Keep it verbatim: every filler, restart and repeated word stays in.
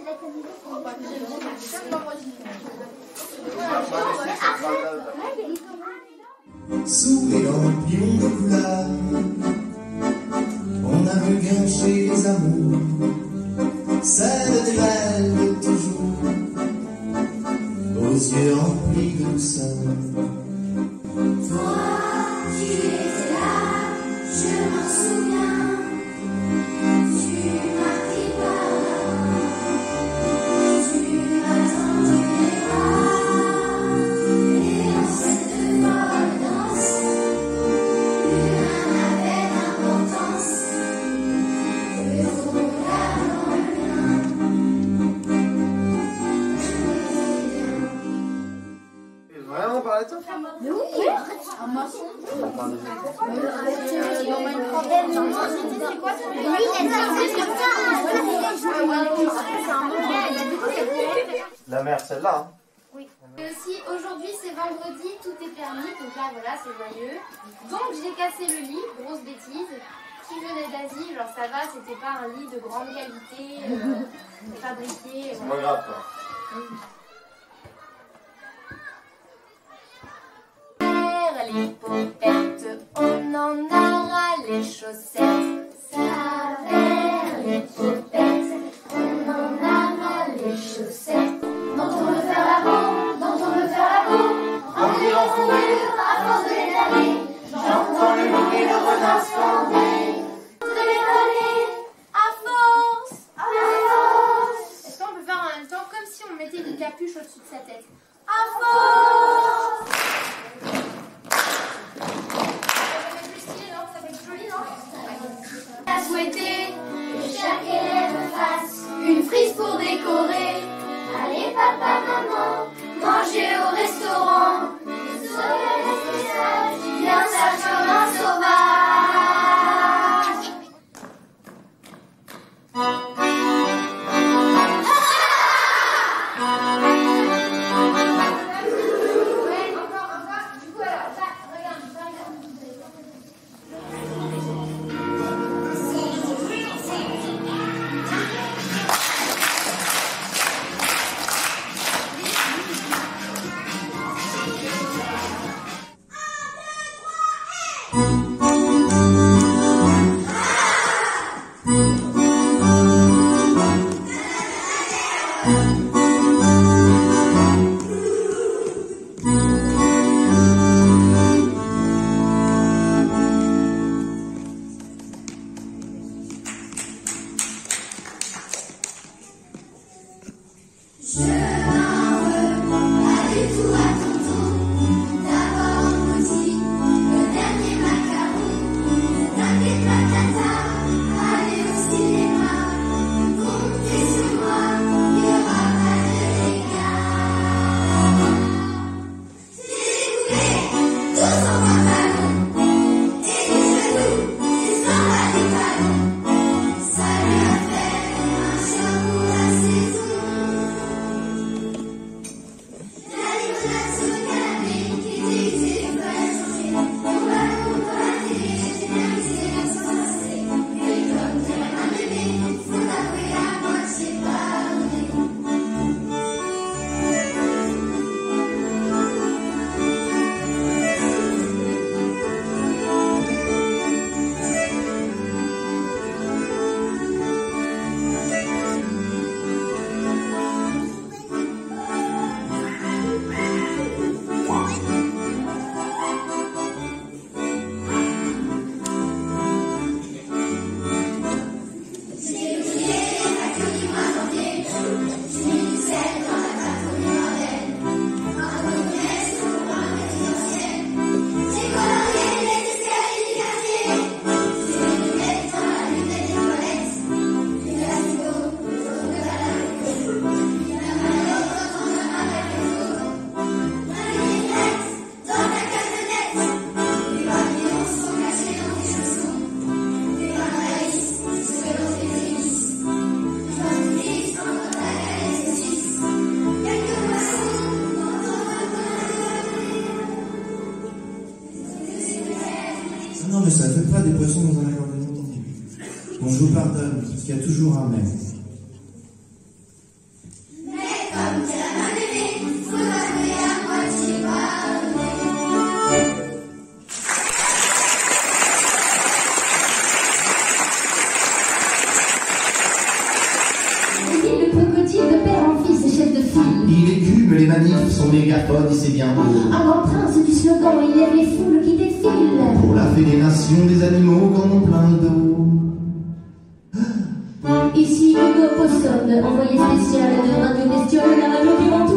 Sous les lampions de couleur, on a vu grincher les amours, celles des belles de toujours, aux yeux remplis de douceur. Toi, tu étais là, je m'en souviens, tu m'as pris par la main, tu m'as tendu les bras, et en cette folle danse, plus rien n'avait d'importance que ton regard dans le mien. Vraiment parler de ça? Mais oui, un maçon. La mère, celle-là. Hein. Oui. Et aussi, aujourd'hui c'est vendredi, tout est permis, donc là voilà, c'est joyeux. Donc j'ai cassé le lit, grosse bêtise, qui venait d'Asie, genre ça va, c'était pas un lit de grande qualité, euh, fabriqué. C'est pas grave, quoi. Les paupettes, on en aura les chaussettes. Travers les paupettes, on en aura les chaussettes. Dont on veut faire la peau, dont on veut faire la peau, remplir en fourrure à force de les années. J'entends le loup et le renard scander. De les années, à force, à force. Est-ce qu'on peut faire en même temps comme si on mettait une capuche au-dessus de sa tête? À force. À souhaiter que chaque élève fasse une frise pour décorer. Allez papa, maman, manger au restaurant. Soyez le message, bien sage comme un sauvage. Non, mais ça ne fait pas des poissons dans un accordéon. Bon, je vous pardonne, parce qu'il y a toujours un mais. manifs, son mégaphone, il sait bien beau. Un grand prince du slogan, il lève les foules qui défilent. Pour la fédération des animaux qu'en ont plein le dos. Ici Hugo Possum, envoyé spécial de Radio Bestiole, la radio qui monte